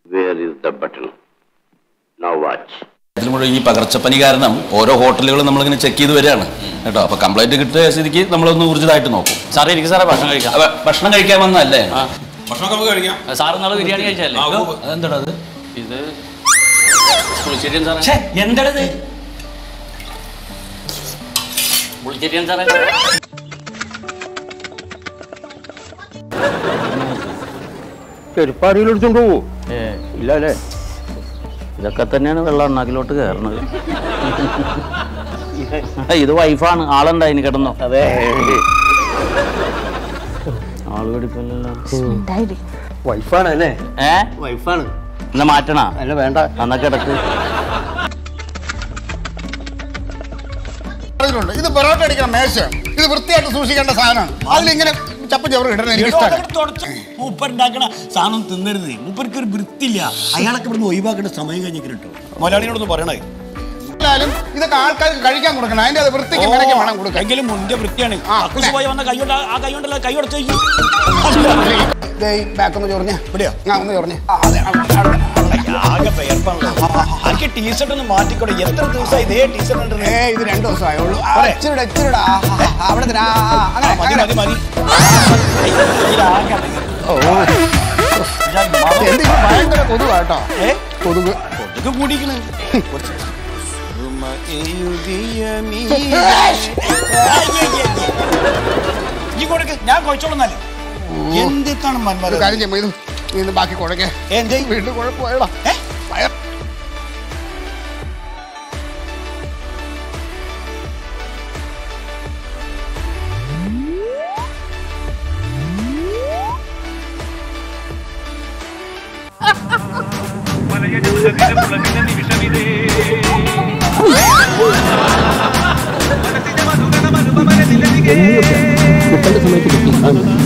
Where is the button? Now watch. ഈ പകർച്ചപ്പനി കാരണം ഓരോ ഹോട്ടലുകളും നമ്മളിങ്ങനെ ചെക്ക് ചെയ്ത് വരികയാണ് കേട്ടോ. അപ്പൊ കംപ്ലൈന്റ് കിട്ടിയ സ്ഥിതിക്ക് നമ്മളൊന്ന് ഊർജിതമായിട്ട് നോക്കും. സാറേ എനിക്ക് സാറേ ഭക്ഷണം കഴിക്കാം. ഭക്ഷണം കഴിക്കാൻ വന്നല്ലേ? ഭക്ഷണം കഴിക്കാം. സാറ് നാളെ ബിരിയാണി കഴിച്ചല്ലേ? അതെന്താ അത്? ഇത് പുളിച്ചേരിയൻ സാറേ. എന്താണത്? പുളിച്ചേരിയൻ സാറേ. ചെരുപ്പാടിയിലെടുത്തോണ്ട് പോവോ? ഇല്ല അല്ലേ? ഇതൊക്കെ തന്നെയാണ് വെള്ളം എണ്ണാക്കിലോട്ട് കയറണത്. ഇത് വൈഫാണ്. ആളുണ്ടായിന് കിടന്നോ? അതെ. ആള് പിടിപ്പല്ലോ. വൈഫാണ് അല്ലേ? വൈഫാണ്. എന്നാ മാറ്റണ? അല്ല വേണ്ട, എന്നാ കിടക്ക്. ഇത് പൊറോട്ട അടിക്കണം മേശ. ഇത് വൃത്തിയായിട്ട് സൂക്ഷിക്കേണ്ട സാധനമാണ്. അതിലിങ്ങനെ ചപ്പ ചവറ് ഇടണം. എനിക്ക് മൂപ്പരുണ്ടാക്കണ സാധനം തിന്നരുത്. മൂപ്പർക്ക് ഒരു വൃത്തിയില്ല. അയാളൊക്കെ ഇവിടുന്ന് ഒഴിവാക്കേണ്ട സമയം കഴിഞ്ഞിട്ട് കിട്ടും. മലയാളികളൊന്ന് പറയണേ. ഇതൊക്കെ ആൾക്കാർക്ക് കഴിക്കാൻ കൊടുക്കണം. അതിന്റെ അത് വൃത്തിക്ക് മെനക്ക് വേണം കൊടുക്കാൻ. എങ്കിലും മുന്റെ വൃത്തിയാണ്. പോയി വന്ന കൈകൊണ്ട് ആ കൈകൊണ്ടല്ല കൈ കൊടുത്തു. ബാക്കൊന്ന് ചൊറിഞ്ഞ ഇവിടെയോ? ഒന്ന് ചൊറിഞ്ഞ ആകെ പേർപ്പാണല്ലോ. ആർക്ക് ടീഷർട്ട് ഒന്ന് മാറ്റിക്കൂടെ? എത്ര ദിവസമായി ഇതേ ടീഷർട്ട്? ഇത് 2 ദിവസമായുള്ളൂ. അവിടെ മതി മതി. ഭയങ്കര കൊതുകാട്ടോ. കൊതുക് കൂടിക്കണ്. ഈ കൊടുക്ക്, ഞാൻ കുഴച്ചോളുന്നാല്. എന്തിട്ടാണ് മന്മര? കാര്യം ചെയ്യുമ്പോ ഇത് ബാക്കി കുഴക്കേ. വീണ്ടും കുഴപ്പമായടാ. സമയത്ത്